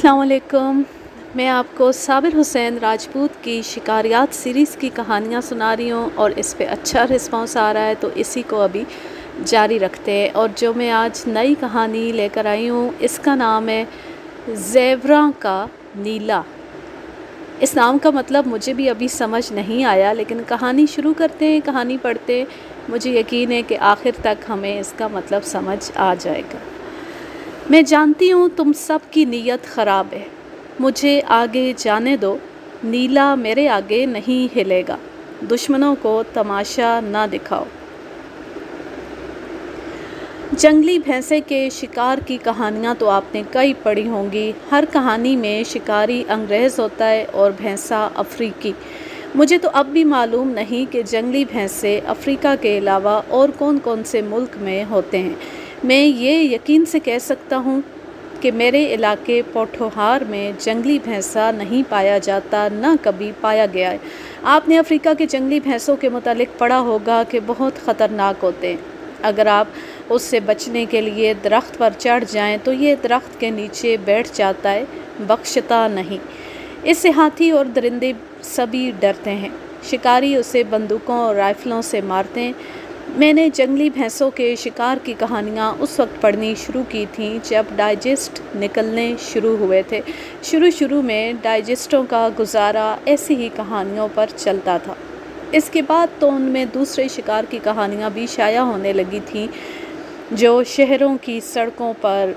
अस्सलाम वालेकुम। मैं आपको साबिर हुसैन राजपूत की शिकारियात सीरीज़ की कहानियाँ सुना रही हूँ और इस पे अच्छा रिस्पांस आ रहा है, तो इसी को अभी जारी रखते हैं। और जो मैं आज नई कहानी लेकर आई हूँ, इसका नाम है ज़ेबरा का नीला। इस नाम का मतलब मुझे भी अभी समझ नहीं आया, लेकिन कहानी शुरू करते हैं, कहानी पढ़ते हैं। मुझे यकीन है कि आखिर तक हमें इसका मतलब समझ आ जाएगा। मैं जानती हूँ तुम सब की नीयत ख़राब है, मुझे आगे जाने दो। नीला मेरे आगे नहीं हिलेगा, दुश्मनों को तमाशा ना दिखाओ। जंगली भैंसे के शिकार की कहानियाँ तो आपने कई पढ़ी होंगी। हर कहानी में शिकारी अंग्रेज़ होता है और भैंसा अफ्रीकी। मुझे तो अब भी मालूम नहीं कि जंगली भैंसे अफ्रीका के अलावा और कौन कौन से मुल्क में होते हैं। मैं ये यकीन से कह सकता हूँ कि मेरे इलाके पोठोहार में जंगली भैंसा नहीं पाया जाता, न कभी पाया गया है। आपने अफ्रीका के जंगली भैंसों के मुतालिक पढ़ा होगा कि बहुत ख़तरनाक होते हैं। अगर आप उससे बचने के लिए दरख्त पर चढ़ जाएं तो ये दरख्त के नीचे बैठ जाता है, बख्शता नहीं। इससे हाथी और दरिंदे सभी डरते हैं। शिकारी उसे बंदूकों और राइफ़लों से मारते हैं। मैंने जंगली भैंसों के शिकार की कहानियाँ उस वक्त पढ़नी शुरू की थी जब डाइजेस्ट निकलने शुरू हुए थे। शुरू में डाइजेस्टों का गुजारा ऐसी ही कहानियों पर चलता था। इसके बाद तो उनमें दूसरे शिकार की कहानियाँ भी शाया होने लगी थीं, जो शहरों की सड़कों पर,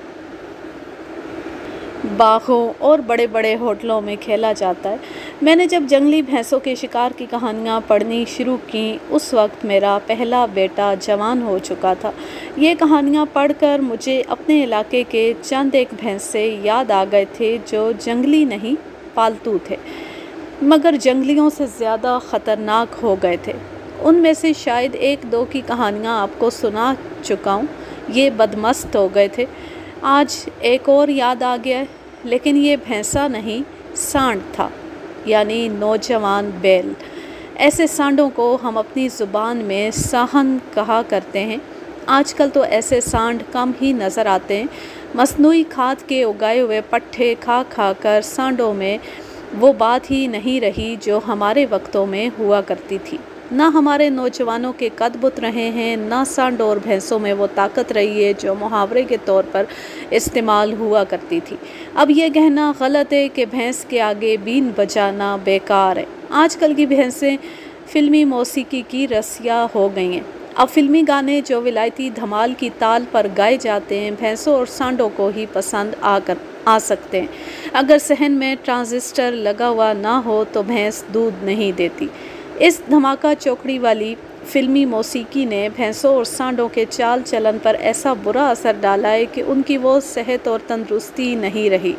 बागों और बड़े बड़े होटलों में खेला जाता है। मैंने जब जंगली भैंसों के शिकार की कहानियाँ पढ़नी शुरू की, उस वक्त मेरा पहला बेटा जवान हो चुका था। ये कहानियाँ पढ़कर मुझे अपने इलाके के चंद एक भैंसे याद आ गए थे जो जंगली नहीं, पालतू थे, मगर जंगलियों से ज़्यादा ख़तरनाक हो गए थे। उनमें से शायद एक दो की कहानियाँ आपको सुना चुका हूँ। ये बदमस्त हो गए थे। आज एक और याद आ गया है, लेकिन ये भैंसा नहीं, सांड था, यानी नौजवान बैल। ऐसे सांडों को हम अपनी ज़ुबान में साहन कहा करते हैं। आजकल तो ऐसे सांड कम ही नज़र आते हैं। मसनूई खाद के उगाए हुए पट्ठे खा खा कर सांडों में वो बात ही नहीं रही जो हमारे वक्तों में हुआ करती थी। ना हमारे नौजवानों के कद बुत रहे हैं, ना सांड और भैंसों में वो ताकत रही है जो मुहावरे के तौर पर इस्तेमाल हुआ करती थी। अब ये कहना गलत है कि भैंस के आगे बीन बजाना बेकार है। आजकल की भैंसें फ़िल्मी मौसीकी की रसिया हो गई हैं। अब फ़िल्मी गाने जो विलायती धमाल की ताल पर गाए जाते हैं, भैंसों और सांडों को ही पसंद आ सकते हैं। अगर सहन में ट्रांजिस्टर लगा हुआ ना हो तो भैंस दूध नहीं देती। इस धमाका चौकड़ी वाली फ़िल्मी मौसीकी ने भैंसों और सांडों के चाल चलन पर ऐसा बुरा असर डाला है कि उनकी वो सेहत और तंदुरुस्ती नहीं रही।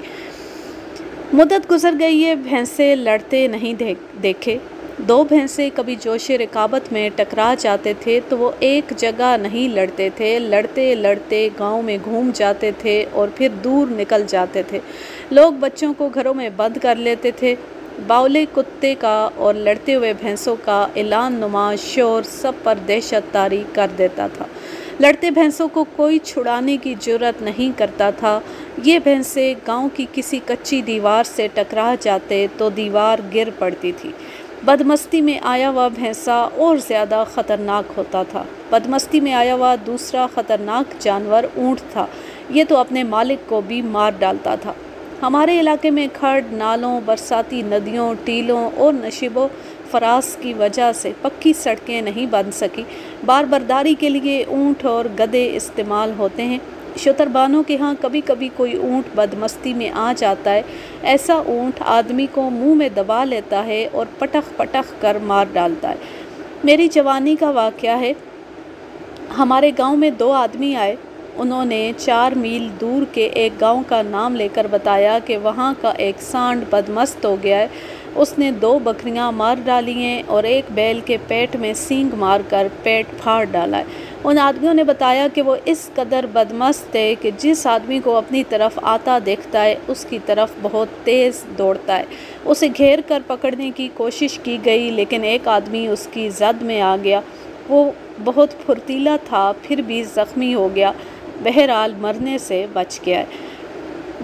मुद्दत गुजर गई है, भैंसे लड़ते नहीं देखे। दो भैंसे कभी जोश रिकाबत में टकरा जाते थे तो वो एक जगह नहीं लड़ते थे, लड़ते लड़ते गांव में घूम जाते थे और फिर दूर निकल जाते थे। लोग बच्चों को घरों में बंद कर लेते थे। बावले कुत्ते का और लड़ते हुए भैंसों का ऐलान नुमा शोर सब पर दहशत तारी कर देता था। लड़ते भैंसों को कोई छुड़ाने की जुर्रत नहीं करता था। ये भैंसे गांव की किसी कच्ची दीवार से टकरा जाते तो दीवार गिर पड़ती थी। बदमस्ती में आया हुआ भैंसा और ज़्यादा ख़तरनाक होता था। बदमस्ती में आया हुआ दूसरा ख़तरनाक जानवर ऊँट था। ये तो अपने मालिक को भी मार डालता था। हमारे इलाके में खड़, नालों, बरसाती नदियों, टीलों और नशीबो फरास की वजह से पक्की सड़कें नहीं बन सकी। बार बर्दारी के लिए ऊँट और गधे इस्तेमाल होते हैं। शुतरबानों के यहाँ कभी कभी कोई ऊँट बदमस्ती में आ जाता है। ऐसा ऊँट आदमी को मुंह में दबा लेता है और पटक पटक कर मार डालता है। मेरी जवानी का वाक़या है। हमारे गांव में दो आदमी आए। उन्होंने 4 मील दूर के एक गांव का नाम लेकर बताया कि वहां का एक सांड बदमस्त हो गया है। उसने 2 बकरियां मार डाली हैं और एक बैल के पेट में सींग मारकर पेट फाड़ डाला है। उन आदमियों ने बताया कि वो इस कदर बदमस्त है कि जिस आदमी को अपनी तरफ आता देखता है उसकी तरफ बहुत तेज़ दौड़ता है। उसे घेर कर पकड़ने की कोशिश की गई, लेकिन एक आदमी उसकी जद में आ गया। वो बहुत फुर्तीला था, फिर भी ज़ख्मी हो गया। बहरहाल मरने से बच गया है।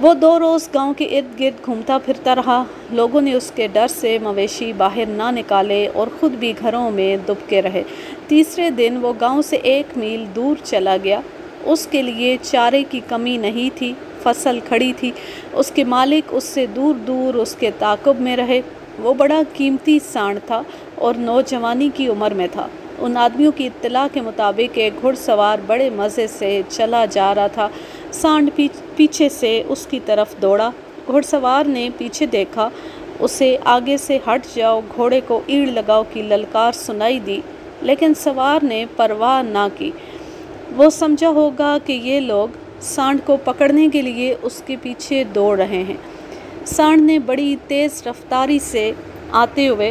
وہ 2 روز گاؤں کے ارد گرد گھومتا پھرتا رہا۔ لوگوں نے اس کے ڈر سے مویشی باہر نہ نکالے اور خود بھی گھروں میں دبکے رہے۔ تیسرے دن وہ گاؤں سے 1 میل دور چلا گیا۔ اس کے لیے چارے کی کمی نہیں تھی، فصل کھڑی تھی۔ اس کے مالک اس سے دور دور اس کے تعاقب میں رہے۔ وہ بڑا قیمتی سانڈ تھا اور نوجوانی کی عمر میں تھا۔ ان آدمیوں کی اطلاع کے مطابق ایک گھڑ سوار بڑے مزے سے چلا جا رہا تھا۔ سانڈ پیچھے سے اس کی طرف دوڑا۔ گھڑ سوار نے پیچھے دیکھا، اسے آگے سے ہٹ جاؤ، گھوڑے کو ایڑ لگاؤ کی للکار سنائی دی، لیکن سوار نے پرواہ نہ کی۔ وہ سمجھا ہوگا کہ یہ لوگ سانڈ کو پکڑنے کے لیے اس کے پیچھے دوڑ رہے ہیں۔ سانڈ نے بڑی تیز رفتاری سے آتے ہوئے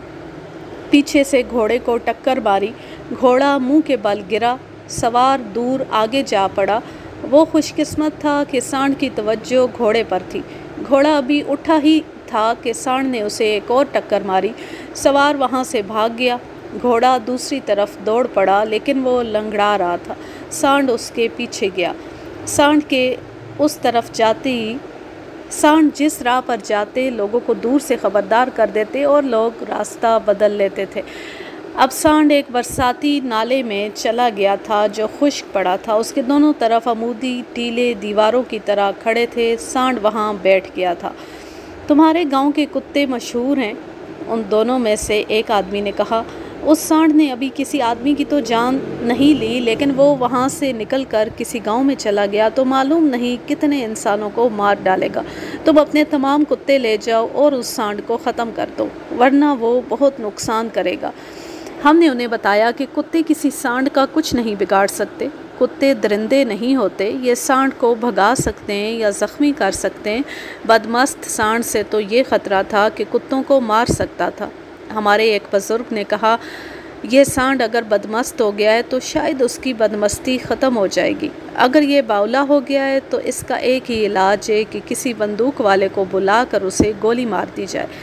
پیچھے سے گھوڑے کو ٹکر ماری۔ گھوڑا منہ کے بل گرا، سوار دور آگے جا پڑا۔ وہ خوش قسمت تھا کہ سانڈ کی توجہ گھوڑے پر تھی۔ گھوڑا ابھی اٹھا ہی تھا کہ سانڈ نے اسے ایک اور ٹکر ماری۔ سوار وہاں سے بھاگ گیا۔ گھوڑا دوسری طرف دوڑ پڑا، لیکن وہ لنگڑا رہا تھا۔ سانڈ اس کے پیچھے گیا۔ سانڈ کے اس طرف جاتے ہی سانڈ جس راہ پر جاتے لوگوں کو دور سے خبردار کر دیتے اور لوگ راستہ بدل لیتے تھے۔ اب سانڈ ایک برساتی نالے میں چلا گیا تھا جو خشک پڑا تھا۔ اس کے دونوں طرف عمودی ٹیلے دیواروں کی طرح کھڑے تھے۔ سانڈ وہاں بیٹھ گیا تھا۔ تمہارے گاؤں کے کتے مشہور ہیں، ان دونوں میں سے ایک آدمی نے کہا۔ اس سانڈ نے ابھی کسی آدمی کی تو جان نہیں لی، لیکن وہ وہاں سے نکل کر کسی گاؤں میں چلا گیا تو معلوم نہیں کتنے انسانوں کو مار ڈالے گا۔ تم اپنے تمام کتے لے جاؤ اور اس سانڈ کو ختم کر دو، ورنہ وہ بہت نقصان کرے گا۔ ہم نے انہیں بتایا کہ کتے کسی سانڈ کا کچھ نہیں بگاڑ سکتے۔ کتے درندے نہیں ہوتے، یہ سانڈ کو بھگا سکتے ہیں یا زخمی کر سکتے ہیں۔ بدمست سانڈ سے تو یہ خطرہ تھا کہ کتوں کو مار سکتا تھا۔ ہمارے ایک بزرگ نے کہا، یہ سانڈ اگر بدمست ہو گیا ہے تو شاید اس کی بدمستی ختم ہو جائے گی۔ اگر یہ باولا ہو گیا ہے تو اس کا ایک ہی علاج ہے کہ کسی بندوق والے کو بلا کر اسے گولی مار دی جائے۔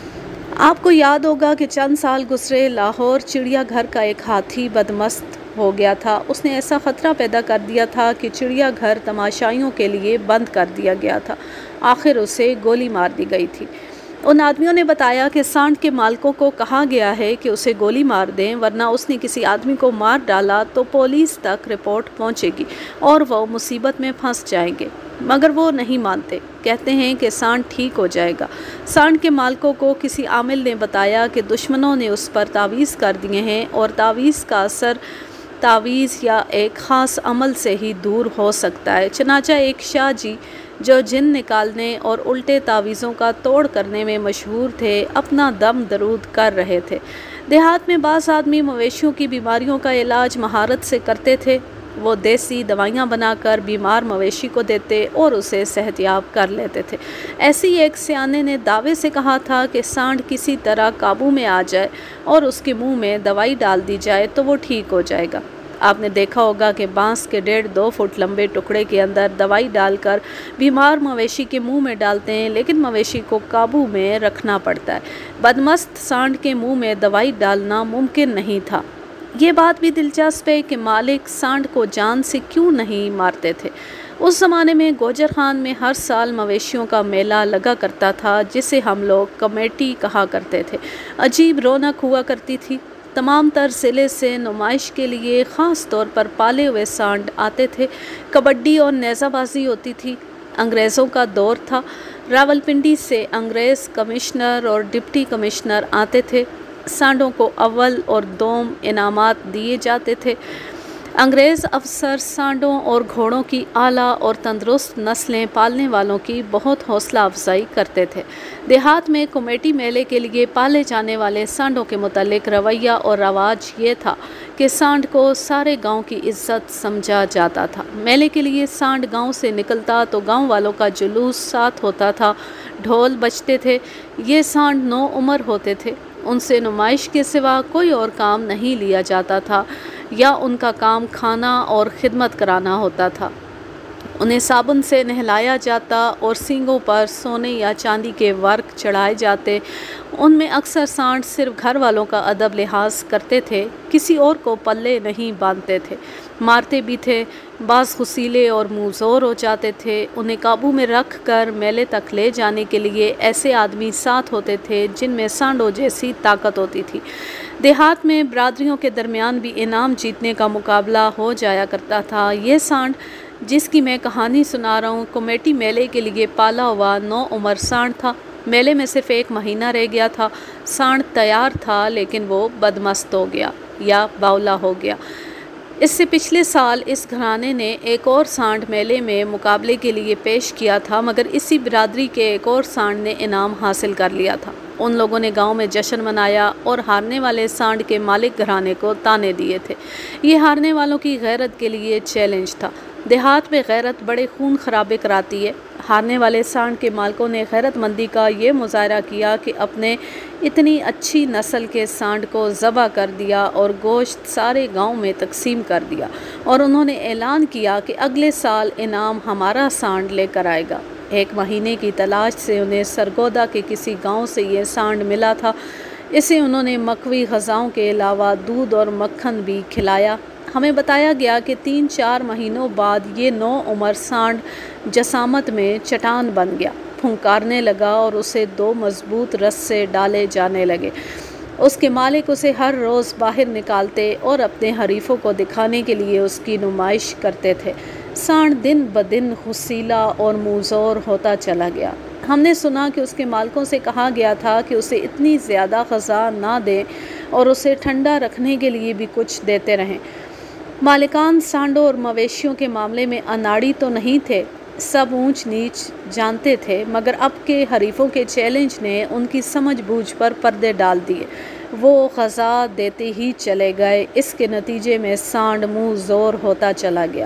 آپ کو یاد ہوگا کہ چند سال گزرے، لاہور چڑیا گھر کا ایک ہاتھی بدمست ہو گیا تھا۔ اس نے ایسا خطرہ پیدا کر دیا تھا کہ چڑیا گھر تماشائیوں کے لیے بند کر دیا گیا تھا۔ آخر اسے گولی مار دی گئی تھی۔ ان آدمیوں نے بتایا کہ سانڈ کے مالکوں کو کہا گیا ہے کہ اسے گولی مار دیں، ورنہ اس نے کسی آدمی کو مار ڈالا تو پولیس تک رپورٹ پہنچے گی اور وہ مصیبت میں پھنس جائیں گے۔ مگر وہ نہیں مانتے، کہتے ہیں کہ سانڈ ٹھیک ہو جائے گا۔ سانڈ کے مالکوں کو کسی عامل نے بتایا کہ دشمنوں نے اس پر تعویذ کر دیے ہیں اور تعویذ کا اثر تعویذ یا ایک خاص عمل سے ہی دور ہو سکتا ہے۔ چنانچہ ایک شاہ جی جو جن نکالنے اور الٹے تعویذوں کا توڑ کرنے میں مشہور تھے، اپنا دم درود کر رہے تھے۔ دیہات میں بعض آدمی مویشیوں کی بیماریوں کا علاج مہارت سے کرتے تھے۔ وہ دیسی دوائیاں بنا کر بیمار مویشی کو دیتے اور اسے صحت یاب کر لیتے تھے۔ ایسی ایک سیانے نے دعوے سے کہا تھا کہ سانڈ کسی طرح قابو میں آ جائے اور اس کے منہ میں دوائی ڈال دی جائے تو وہ ٹھیک ہو جائے گا۔ آپ نے دیکھا ہوگا کہ بانس کے 1.5-2 فٹ لمبے ٹکڑے کے اندر دوائی ڈال کر بیمار مویشی کے منہ میں ڈالتے ہیں، لیکن مویشی کو قابو میں رکھنا پڑتا ہے۔ بدمست سانڈ کے منہ میں دوائی ڈالنا ممکن نہیں تھا۔ یہ بات بھی دلچسپ ہے کہ مالک سانڈ کو جان سے کیوں نہیں مارتے تھے۔ اس زمانے میں گوجر خان میں ہر سال مویشیوں کا میلہ لگا کرتا تھا، جسے ہم لوگ کمیٹی کہا کرتے تھے۔ عجیب رونق ہوا کرتی تھی۔ تمام تر ضلع سے نمائش کے لیے خاص طور پر پالے ہوئے سانڈ آتے تھے۔ کبڈی اور نیزہ بازی ہوتی تھی۔ انگریزوں کا دور تھا۔ راولپنڈی سے انگریز کمشنر اور ڈپٹی کمشنر آتے تھے۔ سانڈوں کو اول اور دوم انعامات دیے جاتے تھے۔ انگریز افسر سانڈوں اور گھوڑوں کی اعلیٰ اور تندرست نسلیں پالنے والوں کی بہت حوصلہ افزائی کرتے تھے۔ دیہات میں کمیٹی میلے کے لیے پالے جانے والے سانڈوں کے متعلق رویہ اور رواج یہ تھا کہ سانڈ کو سارے گاؤں کی عزت سمجھا جاتا تھا۔ میلے کے لیے سانڈ گاؤں سے نکلتا تو گاؤں والوں کا جلوس ساتھ ہوتا تھا، ڈھول بجتے تھے۔ یہ سانڈ 9 عمر ہوتے تھے۔ ان سے نمائش کے سوا کوئی اور کام نہیں لیا جاتا تھا، یا ان کا کام کھانا اور خدمت کرانا ہوتا تھا۔ انہیں صابن سے نہلایا جاتا اور سینگوں پر سونے یا چاندی کے ورق چڑھائے جاتے۔ ان میں اکثر سانڈ صرف گھر والوں کا ادب لحاظ کرتے تھے، کسی اور کو پلے نہیں باندھتے تھے، مارتے بھی تھے۔ بعض غصیلے اور منہ زور ہو جاتے تھے۔ انہیں قابو میں رکھ کر میلے تک لے جانے کے لیے ایسے آدمی ساتھ ہوتے تھے جن میں سانڈوں جیسی طاقت ہوتی تھی۔ دیہات میں برادریوں کے درمیان بھی انعام جیتنے کا مقابلہ ہو جایا کرتا تھا۔ یہ سانڈ جس کی میں کہانی سنا رہا ہوں، کمیٹی میلے کے لیے پالا ہوا 9 عمر سانڈ تھا۔ میلے میں صرف 1 مہینہ رہ گیا تھا۔ سانڈ تیار تھا لیکن وہ بدمست ہو گیا یا باولا ہو گیا۔ اس سے پچھلے سال اس گھرانے نے ایک اور سانڈ میلے میں مقابلے کے لیے پیش کیا تھا، مگر اسی برادری کے ایک اور سانڈ نے انعام حاصل کر لیا تھا۔ ان لوگوں نے گاؤں میں جشن منایا اور ہارنے والے سانڈ کے مالک گھرانے کو طعنے دیے تھے۔ یہ ہارنے والوں کی غیرت کے لیے چیلنج تھا۔ دیہات میں غیرت بڑے خون خرابے کراتی ہے۔ ہارنے والے سانڈ کے مالکوں نے غیرت مندی کا یہ مظاہرہ کیا کہ اپنے اتنی اچھی نسل کے سانڈ کو ذبح کر دیا اور گوشت سارے گاؤں میں تقسیم کر دیا، اور انہوں نے اعلان کیا کہ اگلے سال انعام ہمارا سانڈ لے کر آئے گا۔ 1 مہینے کی تلاش سے انہیں سرگودا کے کسی گاؤں سے یہ سانڈ ملا تھا۔ اسے انہوں نے مکوی غذاؤں کے علاوہ دودھ اور مکھن بھی کھلایا۔ ہمیں بتایا گیا کہ 3-4 مہینوں بعد یہ 9 عمر سانڈ جسامت میں چٹان بن گیا، پھنکارنے لگا اور اسے 2 مضبوط رسے ڈالے جانے لگے۔ اس کے مالک اسے ہر روز باہر نکالتے اور اپنے حریفوں کو دکھانے کے لیے اس کی نمائش کرتے تھے۔ سانڈ دن بدن غصیلا اور منہ زور ہوتا چلا گیا۔ ہم نے سنا کہ اس کے مالکوں سے کہا گیا تھا کہ اسے اتنی زیادہ غذا نہ دیں اور اسے ٹھنڈا رکھنے کے لیے بھی کچھ دیتے رہیں۔ مالکان سانڈوں اور مویشیوں کے معاملے میں اناڑی تو نہیں تھے، سب اونچ نیچ جانتے تھے، مگر اب کے حریفوں کے چیلنج نے ان کی سمجھ بوجھ پر پردے ڈال دیے۔ وہ غذا دیتے ہی چلے گئے۔ اس کے نتیجے میں سانڈ منہ زور ہوتا چلا گیا۔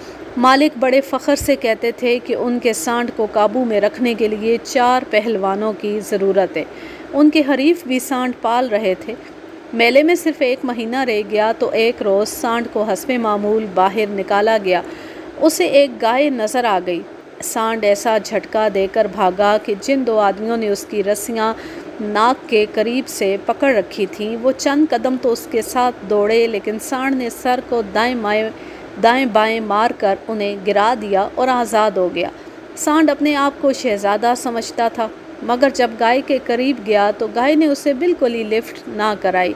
مالک بڑے فخر سے کہتے تھے کہ ان کے سانڈ کو قابو میں رکھنے کے لیے 4 پہلوانوں کی ضرورت ہے۔ ان کے حریف بھی سانڈ پال رہے تھے۔ میلے میں صرف 1 مہینہ رہ گیا تو ایک روز سانڈ کو حسب معمول باہر نکالا گیا۔ اسے ایک گائے نظر آ گئی۔ سانڈ ایسا جھٹکا دے کر بھاگا کہ جن 2 آدمیوں نے اس کی رسیاں ناک کے قریب سے پکڑ رکھی تھیں، وہ چند قدم تو اس کے ساتھ دوڑے، لیکن سانڈ نے سر کو دائیں بائیں مار کر انہیں گرا دیا اور آزاد ہو گیا۔ سانڈ اپنے آپ کو شہزادہ سمجھتا تھا، مگر جب گائے کے قریب گیا تو گائے نے اسے بالکل ہی لفٹ نہ کرائی۔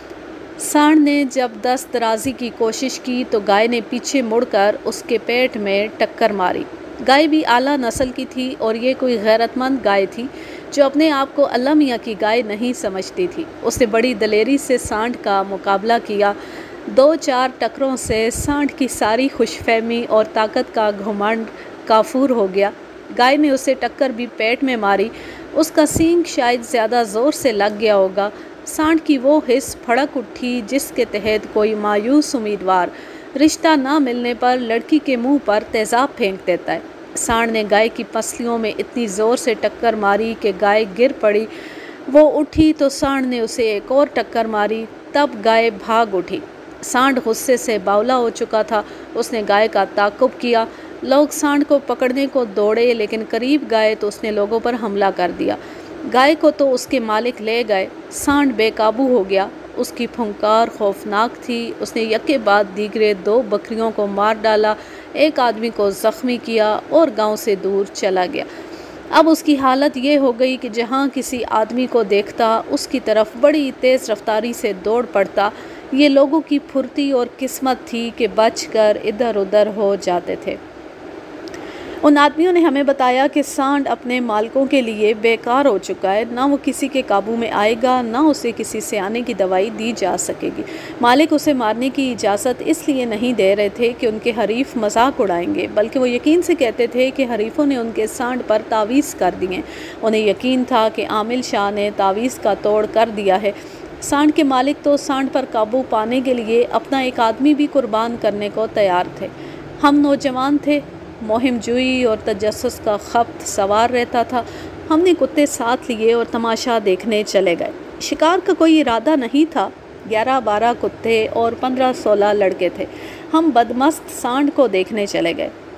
سانڈ نے جب دست درازی کی کوشش کی تو گائے نے پیچھے مڑ کر اس کے پیٹ میں ٹکر ماری۔ گائے بھی اعلیٰ نسل کی تھی اور یہ کوئی غیرت مند گائے تھی جو اپنے آپ کو اللہ میاں کی گائے نہیں سمجھتی تھی۔ اس نے بڑی دلیری سے سانڈ کا مقابلہ کیا۔ 2-4 ٹکروں سے سانڈ کی ساری خوش فہمی اور طاقت کا گھمنڈ کافور ہو گیا۔ گائے نے اسے ٹکر بھی پیٹ میں ماری۔ اس کا سینگ شاید زیادہ زور سے لگ گیا ہوگا۔ سانڈ کی وہ حس پھڑک اٹھی جس کے تحت کوئی مایوس امیدوار رشتہ نہ ملنے پر لڑکی کے منہ پر تیزاب پھینک دیتا ہے۔ سانڈ نے گائے کی پسلیوں میں اتنی زور سے ٹکر ماری کہ گائے گر پڑی۔ وہ اٹھی تو سانڈ نے اسے ایک اور ٹکر ماری، تب گائے بھاگ اٹھی۔ سانڈ غصے سے باولا ہو چکا تھا۔ اس نے گائے کا تعاقب کیا۔ لوگ سانڈ کو پکڑنے کو دوڑے، لیکن قریب گئے تو اس نے لوگوں پر حملہ کر دیا۔ گائے کو تو اس کے مالک لے گئے۔ سانڈ بے قابو ہو گیا۔ اس کی پھنکار خوفناک تھی۔ اس نے یکے بعد دیگرے 2 بکریوں کو مار ڈالا، ایک آدمی کو زخمی کیا اور گاؤں سے دور چلا گیا۔ اب اس کی حالت یہ ہو گئی کہ جہاں کسی آدمی کو دیکھتا اس کی طرف بڑی تیز رفتاری سے دوڑ پڑتا۔ یہ لوگوں کی پھرتی اور قسمت تھی کہ بچ کر ادھر ادھر ہو جاتے تھے۔ ان آدمیوں نے ہمیں بتایا کہ سانڈ اپنے مالکوں کے لیے بیکار ہو چکا ہے، نہ وہ کسی کے قابو میں آئے گا، نہ اسے کسی سیانے کی دوائی دی جا سکے گی۔ مالک اسے مارنے کی اجازت اس لیے نہیں دے رہے تھے کہ ان کے حریف مذاق اڑائیں گے، بلکہ وہ یقین سے کہتے تھے کہ حریفوں نے ان کے سانڈ پر تعویذ کر دیے۔ انہیں یقین تھا کہ عامل شاہ نے تعویذ کا توڑ کر دیا ہے۔ سانڈ کے مالک تو سانڈ پر قابو پانے کے لیے اپنا ایک آدمی بھی قربان کرنے کو تیار تھے۔ ہم نوجوان تھے، مہم جوئی اور تجسس کا خبت سوار رہتا تھا۔ ہم نے کتے ساتھ لیے اور تماشا دیکھنے چلے گئے۔ شکار کا کوئی ارادہ نہیں تھا۔ 11-12 کتے اور 15-16 لڑکے تھے۔ ہم بدمست سانڈ کو دیکھنے چلے گئے۔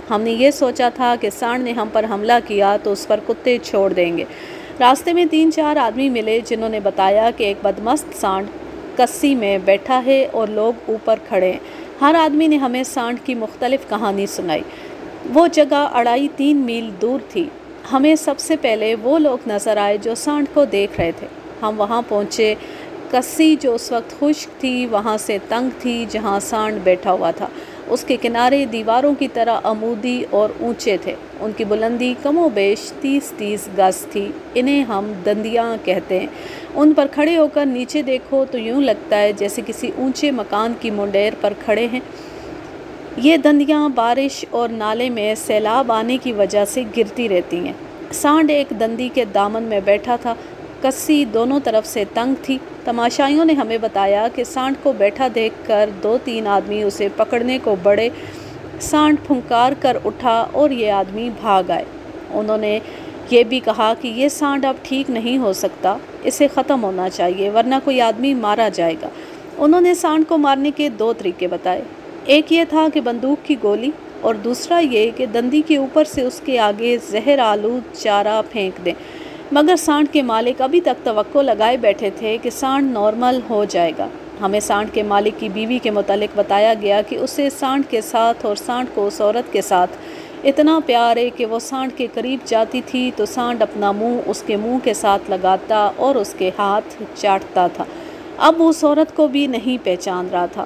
ہم نے یہ سوچا تھا کہ سانڈ نے ہم پر حملہ کیا تو اس پر کتے چھوڑ دیں گے۔ راستے میں 3-4 آدمی ملے جنہوں نے بتایا کہ ایک بدمست سانڈ کسی میں بیٹھا ہے اور لوگ اوپر کھڑے ہیں۔ ہر آدمی نے ہمیں سانڈ کی مختلف کہانی سنائی۔ وہ جگہ 2.5-3 میل دور تھی۔ ہمیں سب سے پہلے وہ لوگ نظر آئے جو سانڈ کو دیکھ رہے تھے۔ ہم وہاں پہنچے۔ کسی جو اس وقت خشک تھی وہاں سے تنگ تھی جہاں سانڈ بیٹھا ہوا تھا۔ اس کے کنارے دیواروں کی طرح عمودی اور اونچے تھے۔ ان کی بلندی کم و بیش 30 گز تھی۔ انہیں ہم دندیاں کہتے ہیں۔ ان پر کھڑے ہو کر نیچے دیکھو تو یوں لگتا ہے جیسے کسی اونچے مکان کی منڈیر پر کھڑے ہیں۔ یہ دندیاں بارش اور نالے میں سیلاب آنے کی وجہ سے گرتی رہتی ہیں۔ سانڈ ایک دندی کے دامن میں بیٹھا تھا۔ کسی دونوں طرف سے تنگ تھی۔ تماشائیوں نے ہمیں بتایا کہ سانڈ کو بیٹھا دیکھ کر 2-3 آدمی اسے پکڑنے کو بڑھے۔ سانڈ پھنکار کر اٹھا اور یہ آدمی بھاگ آئے۔ انہوں نے یہ بھی کہا کہ یہ سانڈ اب ٹھیک نہیں ہو سکتا، اسے ختم ہونا چاہیے ورنہ کوئی آدمی مارا جائے گا۔ انہوں نے سانڈ کو مارنے کے 2 طریقے بتائے۔ ایک یہ تھا کہ بندوق کی گولی اور دوسرا یہ کہ دندی کے اوپر سے اس کے آگے زہر آلود چارہ پھینک دیں۔ مگر سانڈ کے مالک ابھی تک توقع لگائے بیٹھے تھے کہ سانڈ نارمل ہو جائے گا۔ ہمیں سانڈ کے مالک کی بیوی کے متعلق بتایا گیا کہ اسے سانڈ کے ساتھ اور سانڈ کو اس عورت کے ساتھ اتنا پیار ہے کہ وہ سانڈ کے قریب جاتی تھی تو سانڈ اپنا منہ اس کے منہ کے ساتھ لگاتا اور اس کے ہاتھ چاٹتا تھا۔ اب اس عورت کو بھی نہیں پہچان رہا تھا۔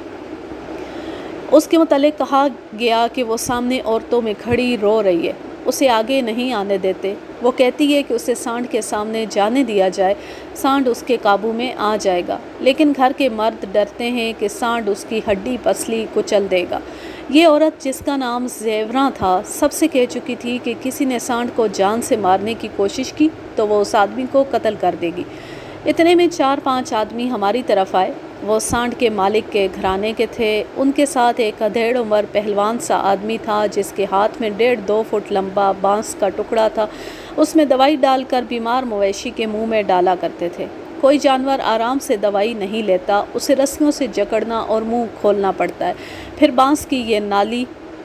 اس کے متعلق کہا گیا کہ وہ سامنے عورتوں میں کھڑی رو رہی ہے، اسے آگے نہیں آنے دیتے۔ وہ کہتی ہے کہ اسے سانڈ کے سامنے جانے دیا جائے، سانڈ اس کے قابو میں آ جائے گا، لیکن گھر کے مرد ڈرتے ہیں کہ سانڈ اس کی ہڈی پسلی کچل دے گا۔ یہ عورت جس کا نام زیوراں تھا سب سے کہہ چکی تھی کہ کسی نے سانڈ کو جان سے مارنے کی کوشش کی تو وہ اس آدمی کو قتل کر دے گی۔ اتنے میں 4-5 آدمی ہماری طرف آئے۔ وہ سانڈ کے مالک کے گھرانے کے تھے۔ ان کے ساتھ ایک ادھیڑ عمر پہلوان سا آدمی تھا جس کے ہاتھ میں 1.5-2 فٹ لمبا بانس کا ٹکڑا تھا۔ اس میں دوائی ڈال کر بیمار مویشی کے منہ میں ڈالا کرتے تھے۔ کوئی جانور آرام سے دوائی نہیں لیتا، اسے رسیوں سے جکڑنا اور منہ کھولنا پڑتا ہے، پھر بانس کی یہ نالی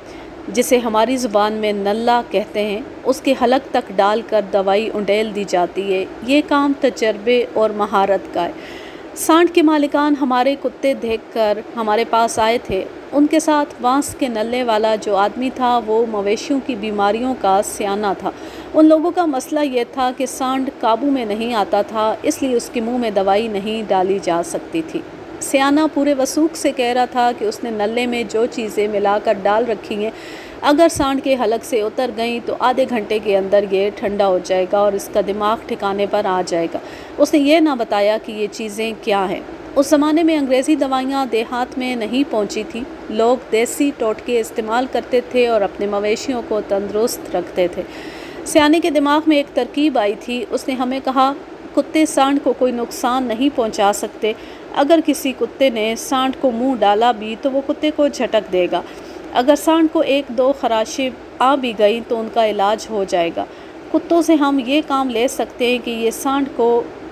جسے ہماری زبان میں نلہ کہتے ہیں اس کے حلق تک ڈال کر دوائی انڈیل دی جاتی ہے۔ یہ کام تجربے اور مہارت کا ہے۔ سانڈ کے مالکان ہمارے کتے دیکھ کر ہمارے پاس آئے تھے۔ ان کے ساتھ بانس کے نلے والا جو آدمی تھا وہ مویشیوں کی بیماریوں کا سیانہ تھا۔ ان لوگوں کا مسئلہ یہ تھا کہ سانڈ قابو میں نہیں آتا تھا، اس لیے اس کے منہ میں دوائی نہیں ڈالی جا سکتی تھی۔ سیانہ پورے وثوق سے کہہ رہا تھا کہ اس نے نلے میں جو چیزیں ملا کر ڈال رکھی ہیں اگر سانڈ کے حلق سے اتر گئیں تو آدھے گھنٹے کے اندر یہ ٹھنڈا ہو جائے گا اور اس کا دماغ ٹھکانے پر آ جائے گا۔ اس نے یہ نہ بتایا کہ یہ چیزیں کیا ہیں۔ اس زمانے میں انگریزی دوائیاں دیہات میں نہیں پہنچی تھیں۔ لوگ دیسی ٹوٹکے استعمال کرتے تھے اور اپنے مویشیوں کو تندرست رکھتے تھے۔ سیانے کے دماغ میں ایک ترکیب آئی تھی۔ اس نے ہمیں کہا کتے سانڈ کو کوئی نقصان نہیں پہنچا سکتے۔ اگر کسی کتے نے سانڈ کو منہ ڈالا بھی تو وہ کتے کو جھٹک دے گا۔ اگر سانڈ کو 1-2 خراشیں آ بھی گئی تو ان کا علاج ہو جائے گا۔ کتوں سے ہم یہ کام لے سکتے ہیں کہ یہ سانڈ کو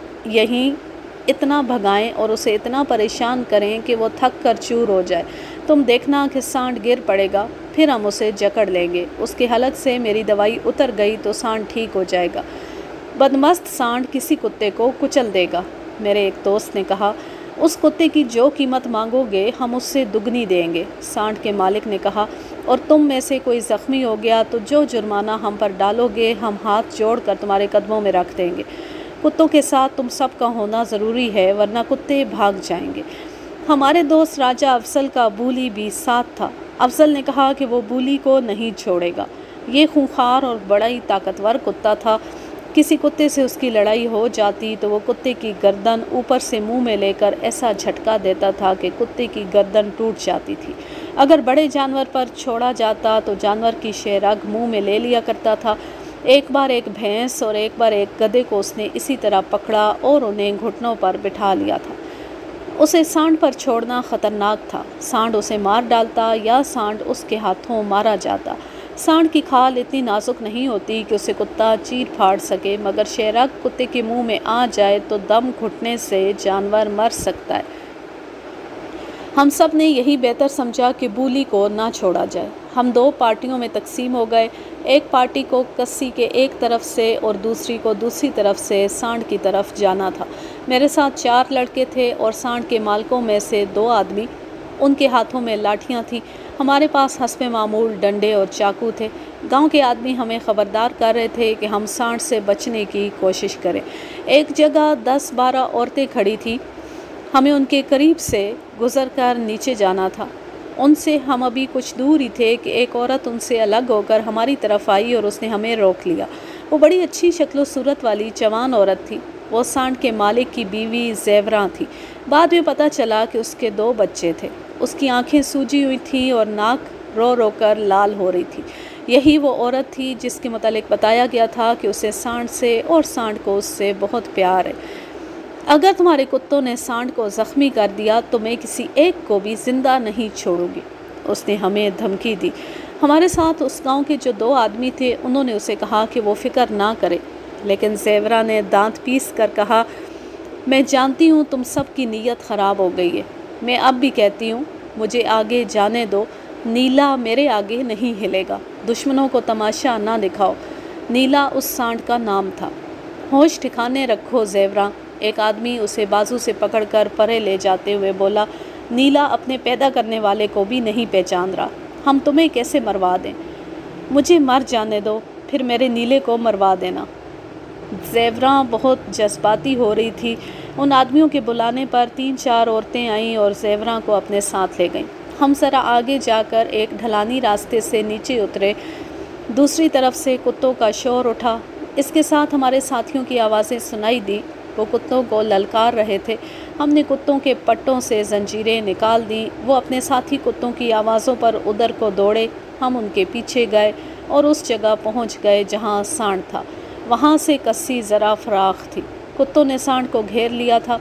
یہیں اتنا بھگائیں اور اسے اتنا پریشان کریں کہ وہ تھک کر چور ہو جائے۔ تم دیکھنا کہ سانڈ گر پڑے گا، پھر ہم اسے جکڑ لیں گے۔ اس کے حلق سے میری دوائی اتر گئی تو سانڈ ٹھیک ہو جائے گا۔ بدمست سانڈ کسی کتے کو کچل دے گا۔ میرے ایک دوست نے کہا اس کتے کی جو قیمت مانگو گے ہم اس سے دگنی دیں گے۔ سانڈ کے مالک نے کہا اور تم میں سے کوئی زخمی ہو گیا تو جو جرمانہ ہم پر ڈالو گے ہم ہاتھ جوڑ کر تمہارے قدموں میں رکھ دیں گے۔ کتوں کے ساتھ تم سب کا ہونا ضروری ہے ورنہ کتے بھاگ جائیں گے۔ ہمارے دوست راجہ افضل کا بولی بھی ساتھ تھا۔ افضل نے کہا کہ وہ بولی کو نہیں چھوڑے گا۔ یہ خونخوار اور بڑا ہی طاقتور کتا تھا۔ کسی کتے سے اس کی لڑائی ہو جاتی تو وہ کتے کی گردن اوپر سے منہ میں لے کر ایسا جھٹکا دیتا تھا کہ کتے کی گردن ٹوٹ جاتی تھی۔ اگر بڑے جانور پر چھوڑا جاتا تو جانور کی شہرگ منہ میں لے لیا کرتا تھا۔ ایک بار ایک بھینس اور ایک بار ایک گدھے کو اس نے اسی طرح پکڑا اور انہیں گھٹنوں پر بٹھا لیا تھا۔ اسے سانڈ پر چھوڑنا خطرناک تھا۔ سانڈ اسے مار ڈالتا یا سانڈ اس کے ہاتھوں مارا جاتا۔ سانڈ کی کھال اتنی نازک نہیں ہوتی کہ اسے کتا چیر پھاڑ سکے، مگر شہرگ کتے کے منہ میں آ جائے تو دم گھٹنے سے جانور مر سکتا ہے۔ ہم سب نے یہی بہتر سمجھا کہ بولی کو نہ چھوڑا جائے۔ ہم 2 پارٹیوں میں تقسیم ہو گئے۔ ایک پارٹی کو کسی کے ایک طرف سے اور دوسری کو دوسری طرف سے سانڈ کی طرف جانا تھا۔ میرے ساتھ 4 لڑکے تھے اور سانڈ کے مالکوں میں سے 2 آدمی، ان کے ہاتھوں میں لاٹھیاں تھیں۔ ہمارے پاس حسب معمول ڈنڈے اور چاقو تھے۔ گاؤں کے آدمی ہمیں خبردار کر رہے تھے کہ ہم سانڈ سے بچنے کی کوشش کریں۔ ایک جگہ 10-12 عورتیں کھڑی تھیں۔ ہمیں ان کے قریب سے گزر کر نیچے جانا تھا۔ ان سے ہم ابھی کچھ دور ہی تھے کہ ایک عورت ان سے الگ ہو کر ہماری طرف آئی اور اس نے ہمیں روک لیا۔ وہ بڑی اچھی شکل و صورت والی جوان عورت تھی۔ وہ سانڈ کے مالک کی بیوی زیوراں تھی۔ بعد میں پتہ چلا کہ اس کے 2 بچے تھے۔ اس کی آنکھیں سوجی ہوئی تھیں اور ناک رو رو کر لال ہو رہی تھی۔ یہی وہ عورت تھی جس کے متعلق بتایا گیا تھا کہ اسے سانڈ سے اور سانڈ کو اس سے بہت پیار ہے۔ اگر تمہارے کتوں نے سانڈ کو زخمی کر دیا تو میں کسی ایک کو بھی زندہ نہیں چھوڑوں گی، اس نے ہمیں دھمکی دی۔ ہمارے ساتھ اس گاؤں کے جو 2 آدمی تھے انہوں نے اسے کہا کہ وہ فکر نہ کرے، لیکن زیورا نے دانت پیس کر کہا، میں جانتی ہوں تم سب کی نیت خراب ہو گئی ہے۔ میں اب بھی کہتی ہوں مجھے آگے جانے دو، نیلا میرے آگے نہیں ہلے گا۔ دشمنوں کو تماشا نہ دکھاؤ۔ نیلا اس سانڈ کا نام تھا۔ ہوش ٹھکانے رکھو زیورا، ایک آدمی اسے بازو سے پکڑ کر پرے لے جاتے ہوئے بولا، نیلا اپنے پیدا کرنے والے کو بھی نہیں پہچان رہا، ہم تمہیں کیسے مروا دیں؟ مجھے مر جانے دو، پھر میرے نیلے کو مروا دینا۔ زیوراں بہت جذباتی ہو رہی تھی۔ ان آدمیوں کے بلانے پر 3-4 عورتیں آئیں اور زیوراں کو اپنے ساتھ لے گئیں۔ ہم ذرا آگے جا کر ایک ڈھلانی راستے سے نیچے اترے۔ دوسری طرف سے کتوں کا شور اٹھا۔ اس کے ساتھ ہمارے ساتھیوں کی آوازیں سنائی دی۔ وہ کتوں کو للکار رہے تھے۔ ہم نے کتوں کے پٹوں سے زنجیریں نکال دیں۔ وہ اپنے ساتھی کتوں کی آوازوں پر ادھر کو دوڑے۔ ہم ان کے پیچھے گئے اور اس جگہ پہنچ گئے جہاں سانڈ تھا۔ وہاں سے کسی ذرا فراخ تھی۔ کتوں نے سانڈ کو گھیر لیا تھا۔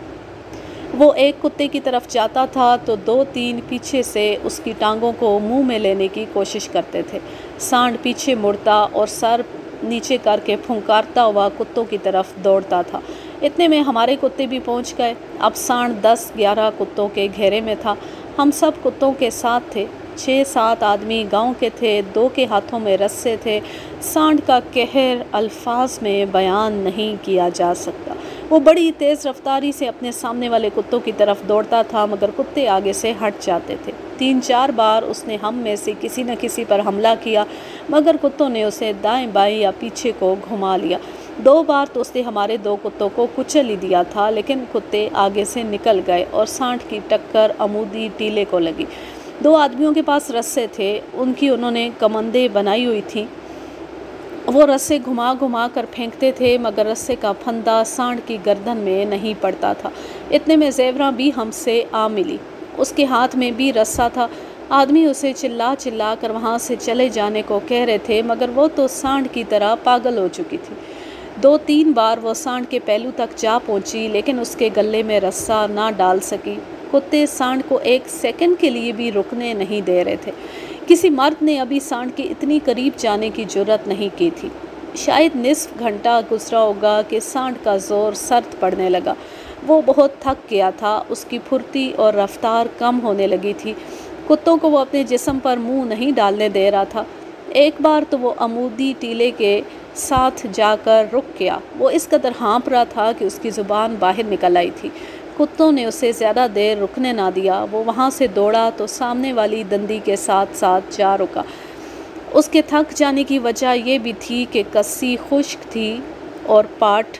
وہ ایک کتے کی طرف جاتا تھا تو 2-3 پیچھے سے اس کی ٹانگوں کو منہ میں لینے کی کوشش کرتے تھے۔ سانڈ پیچھے مڑتا اور سر نیچے کر کے پھنکارتا ہوا کتوں کی طرف دوڑتا تھا۔ اتنے میں ہمارے کتے بھی پہنچ گئے۔ اب سانڈ 10-11 کتوں کے گھیرے میں تھا۔ ہم سب کتوں کے ساتھ تھے۔ 6-7 آدمی گاؤں کے تھے، 2 کے ہاتھوں میں رسے تھے۔ سانڈ کا قہر الفاظ میں بیان نہیں کیا جا سکتا۔ وہ بڑی تیز رفتاری سے اپنے سامنے والے کتوں کی طرف دوڑتا تھا، مگر کتے آگے سے ہٹ جاتے تھے۔ 3-4 بار اس نے ہم میں سے کسی نہ کسی پر حملہ کیا، مگر کتوں نے اسے دائیں بائیں یا پیچھے کو گھما لیا۔ 2 بار تو اس نے ہمارے 2 کتوں کو کچل ہی دیا تھا، لیکن کتے آگے سے نکل گئے اور سانڈ کی ٹکر عمودی ٹیلے کو لگی۔ 2 آدمیوں کے پاس رسے تھے، انہوں نے کمندیں بنائی ہوئی تھیں۔ وہ رسے گھما گھما کر پھینکتے تھے، مگر رسے کا پھندا سانڈ کی گردن میں نہیں پڑتا تھا۔ اتنے میں زیوراں بھی ہم سے آ ملی۔ اس کے ہاتھ میں بھی رسا تھا۔ آدمی اسے چلا چلا کر وہاں سے چلے جانے کو کہہ رہے تھے، مگر وہ تو سانڈ کی طرح پاگل ہو چکی تھی۔ 2-3 بار وہ سانڈ کے پہلو تک جا پہنچی، لیکن اس کے گلے میں رسا نہ ڈال سکی۔ کتے سانڈ کو 1 سیکنڈ کے لیے بھی رکنے نہیں دے رہے تھے۔ کسی مرد نے ابھی سانڈ کے اتنی قریب جانے کی جرات نہیں کی تھی۔ شاید نصف گھنٹہ گزرا ہوگا کہ سانڈ کا زور سرد پڑنے لگا۔ وہ بہت تھک گیا تھا، اس کی پھرتی اور رفتار کم ہونے لگی تھی۔ کتوں کو وہ اپنے جسم پر منہ نہیں ڈالنے دے رہا تھا۔ ایک بار تو وہ عمودی ٹیلے کے ساتھ جا کر رک گیا۔ وہ اس قدر ہانپ رہا تھا کہ اس کی زبان باہر نکل آئی تھی۔ کتوں نے اسے زیادہ دیر رکنے نہ دیا۔ وہ وہاں سے دوڑا تو سامنے والی دندی کے ساتھ ساتھ جا رکا۔ اس کے تھک جانے کی وجہ یہ بھی تھی کہ کسی خشک تھی اور پاٹ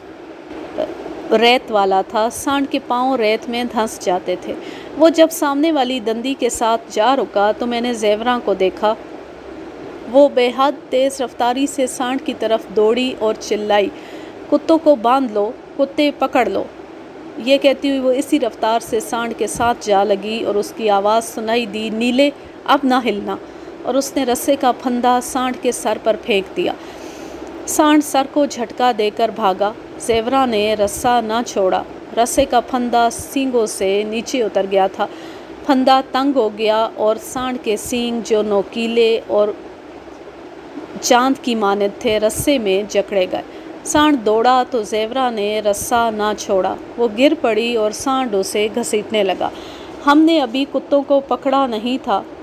ریت والا تھا۔ سانڈ کے پاؤں ریت میں دھنس جاتے تھے۔ وہ جب سامنے والی دندی کے ساتھ جا رکا تو میں نے زیوراں کو دیکھا۔ وہ بے حد تیز رفتاری سے سانڈ کی طرف دوڑی اور چلائی، کتوں کو باندھ لو، کتے پکڑ لو۔ یہ کہتی ہوئی وہ اسی رفتار سے سانڈ کے ساتھ جا لگی اور اس کی آواز سنائی دی، نیلے اب نہ ہلنا، اور اس نے رسے کا پھندا سانڈ کے سر پر پھینک دیا۔ سانڈ سر کو جھٹکا دے کر بھاگا۔ زیوراں نے رسا نہ چھوڑا۔ رسے کا پھندا سینگوں سے نیچے اتر گیا تھا۔ پھندا تنگ ہو گیا اور سانڈ کے سینگ جو نوکیلے اور چاند کی مانند تھے رسے میں جکڑے گئے۔ سانڈ دوڑا تو زیوراں نے رسا نہ چھوڑا۔ وہ گر پڑی اور سانڈ اسے گھسیٹنے لگا۔ ہم نے ابھی کتوں کو پکڑا نہیں تھا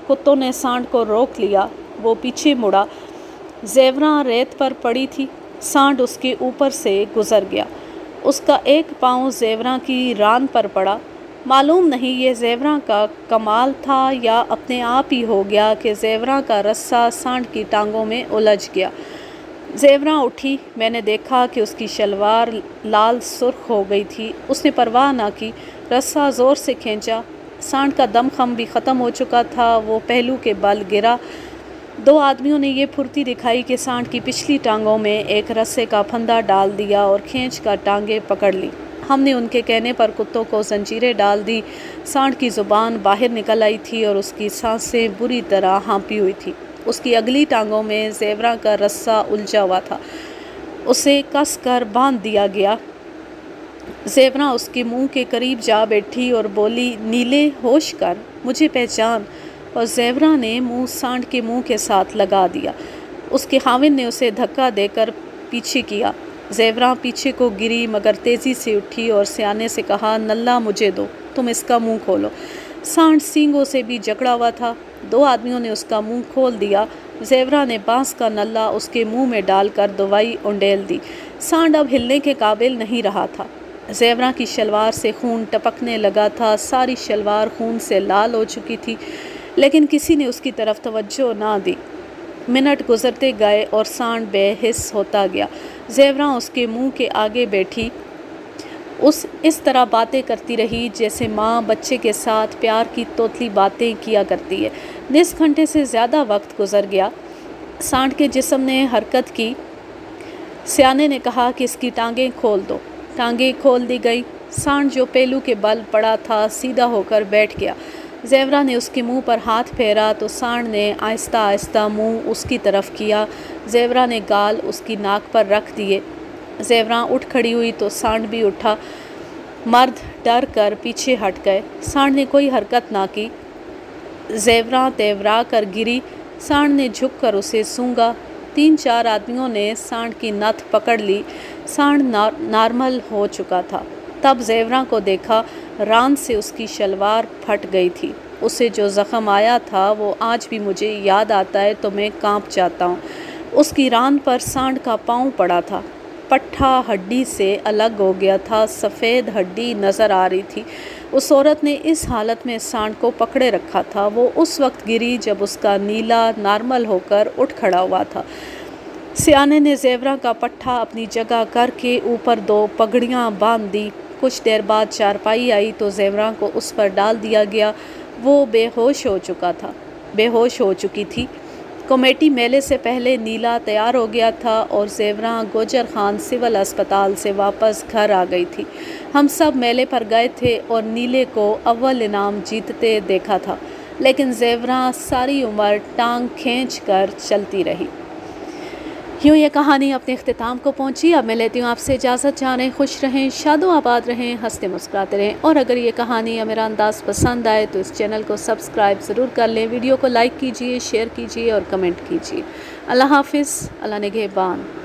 कुत्तों ने सांड को रोक लिया। वो पीछे मुड़ा। ज़ेवरा रेत पर पड़ी थी। सांड उसके ऊपर से गुजर गया। उसका एक पाँव ज़ेवरा की रान पर पड़ा। मालूम नहीं ये ज़ेवरा का कमाल था या अपने आप ही हो गया कि ज़ेवरा का रस्सा सांड की टांगों में उलझ गया। ज़ेवरा उठी। मैंने देखा कि उसकी शलवार लाल सुर्ख हो गई थी। उसने परवाह ना की, रस्सा ज़ोर से खींचा। सांड का दमखम भी ख़त्म हो चुका था। वो पहलू के बल गिरा। दो आदमियों ने ये फुर्ती दिखाई कि सांड की पिछली टांगों में एक रस्से का फंदा डाल दिया और खींच कर टांगें पकड़ ली। हमने उनके कहने पर कुत्तों को जंजीरें डाल दी। सांड की ज़ुबान बाहर निकल आई थी और उसकी सांसें बुरी तरह हाँपी हुई थी। उसकी अगली टांगों में ज़ेवरा का रस्सा उलझा हुआ था। उसे कस कर बांध दिया गया। ज़ेवरा उसके मुंह के करीब जा बैठी और बोली, नीले, होश कर, मुझे पहचान। और ज़ेवरा ने मुंह सांड के मुंह के साथ लगा दिया। उसके खाविन ने उसे धक्का देकर पीछे किया। ज़ेवरा पीछे को गिरी मगर तेज़ी से उठी और सियाने से कहा, नल्ला मुझे दो, तुम इसका मुंह खोलो। सांड सींगों से भी जकड़ा हुआ था। दो आदमियों ने उसका मुंह खोल दिया। ज़ेवरा ने बांस का नल्ला उसके मुंह में डालकर दवाई उंडेल दी। सांड अब हिलने के काबिल नहीं रहा था। ज़ेवरा की शलवार से खून टपकने लगा था। सारी शलवार खून से लाल हो चुकी थी, लेकिन किसी ने उसकी तरफ तवज्जो ना दी। मिनट गुजरते गए और सांड बेहिस होता गया। ज़ेवरा उसके मुंह के आगे बैठी इस तरह बातें करती रही जैसे माँ बच्चे के साथ प्यार की तोतली बातें किया करती है। निस घंटे से ज़्यादा वक्त गुजर गया। सांड के जिस्म ने हरकत की। सियाने ने कहा कि इसकी टांगें खोल दो। टांगें खोल दी गई। सांड जो पेलू के बल पड़ा था सीधा होकर बैठ गया। ज़ेवरा ने उसके मुंह पर हाथ फेरा तो सांड ने आहिस्ता आहिस्ता मुंह उसकी तरफ किया। ज़ेवरा ने गाल उसकी नाक पर रख दिए। ज़ेवरा उठ खड़ी हुई तो सांड भी उठा। मर्द डर कर पीछे हट गए। सांड ने कोई हरकत ना की। ज़ेवरा तेवरा कर गिरी। सांड ने झुक कर उसे सूंघा। 3-4 आदमियों ने सांड की नथ पकड़ ली। सांड नॉर्मल हो चुका था। तब ज़ेवरा को देखा। रान से उसकी शलवार फट गई थी। उसे जो ज़ख्म आया था वो आज भी मुझे याद आता है तो मैं कांप जाता हूँ। उसकी रान पर सांड का पाँव पड़ा था। पट्ठा हड्डी से अलग हो गया था। सफ़ेद हड्डी नज़र आ रही थी। उस औरत ने इस हालत में सांड को पकड़े रखा था। वो उस वक्त गिरी जब उसका नीला नॉर्मल होकर उठ खड़ा हुआ था। सियाने ने ज़ेवरा का पट्ठा अपनी जगह करके ऊपर 2 पगड़ियाँ बांध दी। कुछ देर बाद चारपाई आई तो ज़ेवरा को उस पर डाल दिया गया। वो बेहोश हो चुकी थी। कमेटी मेले से पहले नीला तैयार हो गया था और ज़ेवरा गोजर खान सिविल अस्पताल से वापस घर आ गई थी। हम सब मेले पर गए थे और नीले को अव्वल इनाम जीतते देखा था, लेकिन ज़ेवरा सारी उम्र टांग खींच कर चलती रही। यूँ ये कहानी अपने इख्तिताम को पहुँची। अब मैं लेती हूँ आपसे इजाज़त। जानें, खुश रहें, शादो आबाद रहें, हंसते मुस्कुराते रहें। और अगर ये कहानी या मेरा अंदाज़ पसंद आए तो इस चैनल को सब्सक्राइब ज़रूर कर लें। वीडियो को लाइक कीजिए, शेयर कीजिए और कमेंट कीजिए। अल्लाह हाफ़िज़। अल्लाह निगहबान।